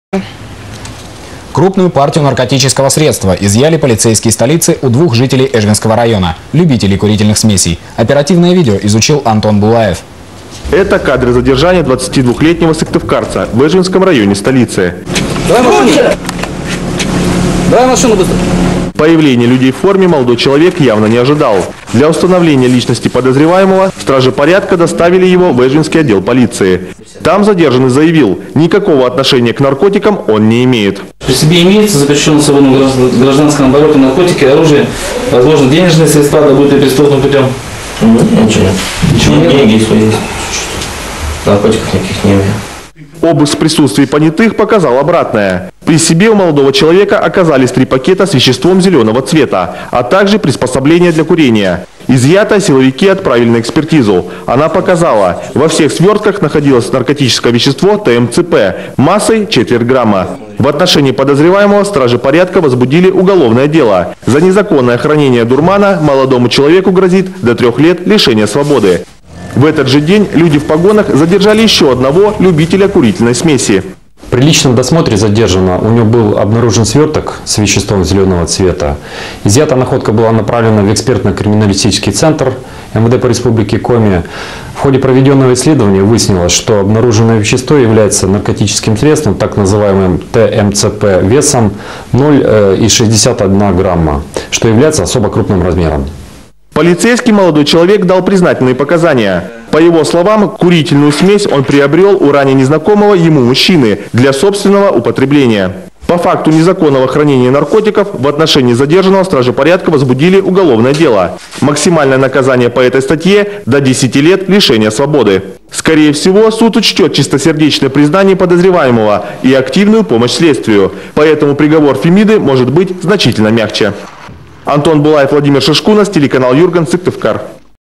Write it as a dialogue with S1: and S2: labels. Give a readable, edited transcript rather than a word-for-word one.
S1: Крупную партию наркотического средства изъяли полицейские столицы у двух жителей Эжвинского района, любителей курительных смесей. Оперативное видео изучил Антон Булаев.
S2: Это кадры задержания 22-летнего сыктывкарца в Эжвинском районе столицы.
S3: Давай машину быстро.
S2: Появление людей в форме молодой человек явно не ожидал. Для установления личности подозреваемого стражи порядка доставили его в Эжвинский отдел полиции. Там задержанный заявил, никакого отношения к наркотикам он не имеет.
S3: При себе имеется запрещенный в свободном гражданском обороте наркотики, оружие, возможно, денежные средства, добытые преступным путем.
S4: Ничего нет. Деньги свои. Наркотиков никаких не имею.
S2: Обыск в присутствии понятых показал обратное. При себе у молодого человека оказались 3 пакета с веществом зеленого цвета, а также приспособления для курения. Изъято силовики отправили на экспертизу. Она показала, во всех свертках находилось наркотическое вещество ТМЦП массой 0,25 грамма. В отношении подозреваемого стражи порядка возбудили уголовное дело. За незаконное хранение дурмана молодому человеку грозит до 3 лет лишения свободы. В этот же день люди в погонах задержали еще одного любителя курительной смеси.
S5: При личном досмотре задержанного у него был обнаружен сверток с веществом зеленого цвета. Изъятая находка была направлена в экспертно-криминалистический центр МВД по республике Коми. В ходе проведенного исследования выяснилось, что обнаруженное вещество является наркотическим средством, так называемым ТМЦП, весом 0,61 грамма, что является особо крупным размером.
S2: Полицейский молодой человек дал признательные показания. По его словам, курительную смесь он приобрел у ранее незнакомого ему мужчины для собственного употребления. По факту незаконного хранения наркотиков в отношении задержанного стражи порядка возбудили уголовное дело. Максимальное наказание по этой статье – до 10 лет лишения свободы. Скорее всего, суд учтет чистосердечное признание подозреваемого и активную помощь следствию. Поэтому приговор Фемиды может быть значительно мягче. Антон Булаев, Владимир Шишкунас, телеканал Юрган, Сыктывкар.